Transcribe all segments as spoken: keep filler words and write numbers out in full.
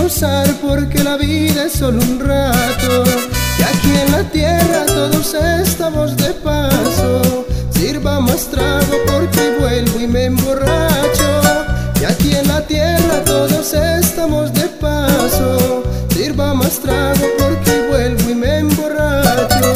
gozar porque la vida es solo un rato, que aquí en la tierra todos estamos de paso. Sirva más trago porque vuelvo y me emborracho, que aquí en la tierra todos estamos de paso. Sirva más trago porque vuelvo y me emborracho.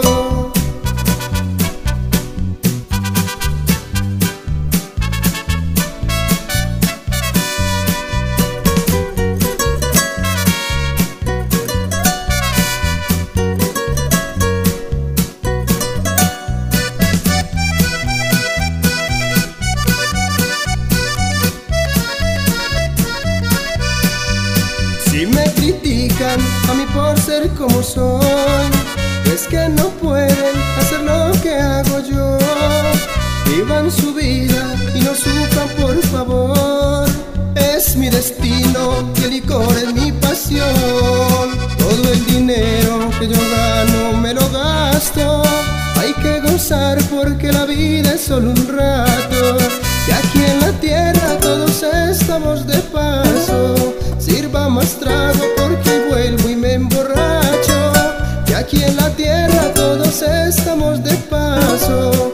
Si me critican a mí por ser como soy, es que no pueden hacer lo que hago yo. Vivan su vida y no sufran por favor. Es mi destino y el licor es mi pasión. Todo el dinero que yo gano me lo gasto. Hay que gozar porque la vida es solo un rato, que aquí en la tierra todos estamos de paso. Sirva más trago porque vuelvo y me emborracho, que aquí en la tierra todos estamos de paso.